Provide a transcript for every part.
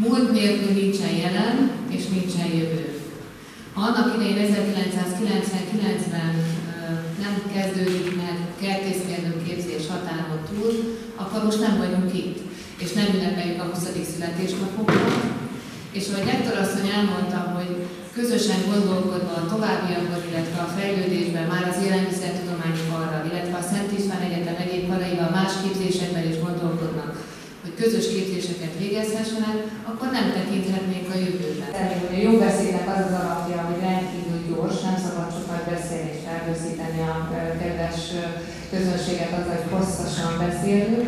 Múlt nélkül nincsen jelen és nincsen jövő. Ha annak idején 1999-ben nem kezdődik meg kertészmérnök képzés határon túl, akkor most nem vagyunk itt, és nem ünnepeljük a 20. születésnapunkat. És ahogy rektorasszony elmondta, hogy közösen gondolkodva a továbbiakban, illetve a fejlődésben már az élelmiszertudományi karral, illetve a Szent István Egyetem egyéb karaival más képzésekben is gondolkodnak, hogy közös képzéseket végezhessenek, akkor nem tekinthetnénk a jövőben. A jó beszédnek az az alapja, hogy rendkívül gyors, nem szabad sokat beszélni és felhőszíteni a kedves közönséget azzal, hogy hosszasan beszélünk.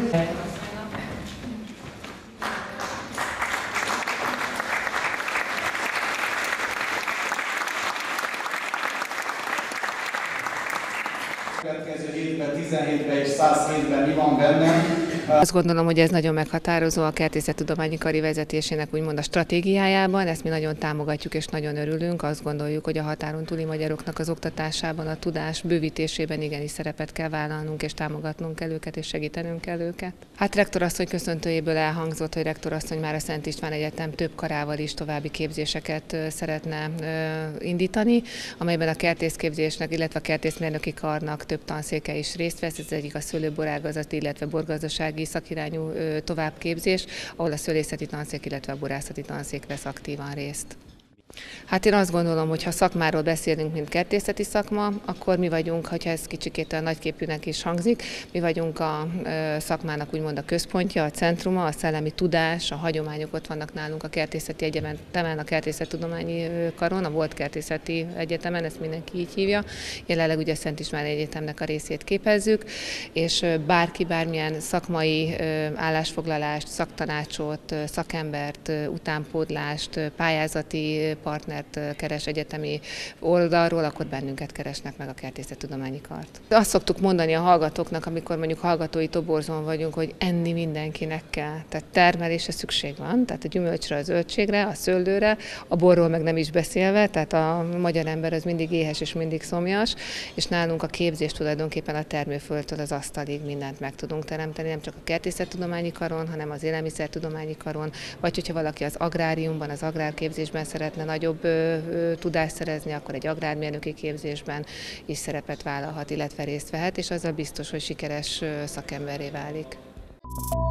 Következő évben, 17-ben és 107-ben mi van benne. Azt gondolom, hogy ez nagyon meghatározó a Kertészettudományi Kari vezetésének úgymond a stratégiájában, ezt mi nagyon támogatjuk és nagyon örülünk. Azt gondoljuk, hogy a határon túli magyaroknak az oktatásában, a tudás bővítésében igenis szerepet kell vállalnunk, és támogatnunk kell őket, és segítenünk kell őket. Hát rektorasszony köszöntőjéből elhangzott, hogy rektorasszony már a Szent István Egyetem több karával is további képzéseket szeretne indítani, amelyben a kertészképzésnek, illetve a kertészmérnöki karnak több tanszéke is részt vesz. Ez egyik a szőlőborágazati, illetve borgazdasági szakirányú továbbképzés, ahol a szőlészeti tanszék, illetve a borászati tanszék vesz aktívan részt. Hát én azt gondolom, hogy ha szakmáról beszélünk, mint kertészeti szakma, akkor mi vagyunk, hogyha ez kicsikét a nagyképűnek is hangzik, mi vagyunk a szakmának úgymond a központja, a centruma, a szellemi tudás, a hagyományok ott vannak nálunk a Kertészeti Egyetemen, a Kertészettudományi Karon, a volt Kertészeti Egyetemen, ezt mindenki így hívja. Jelenleg ugye a Szent István Egyetemnek a részét képezzük, és bárki bármilyen szakmai állásfoglalást, szaktanácsot, szakembert, utánpódlást, pályázati partnert keres egyetemi oldalról, akkor bennünket keresnek meg a Kertészettudományi Kart. Azt szoktuk mondani a hallgatóknak, amikor mondjuk hallgatói toborzón vagyunk, hogy enni mindenkinek kell. Tehát termelésre szükség van, tehát a gyümölcsre, a zöldségre, a szőlőre, a borról meg nem is beszélve, tehát a magyar ember az mindig éhes és mindig szomjas, és nálunk a képzés tulajdonképpen a termőföldtől az asztalig mindent meg tudunk teremteni, nem csak a Kertészettudományi Karon, hanem az Élelmiszertudományi Karon, vagy hogyha valaki az agráriumban, az agrárképzésben szeretne nagyobb tudást szerezni, akkor egy agrármérnöki képzésben is szerepet vállalhat, illetve részt vehet, és azzal biztos, hogy sikeres szakemberré válik.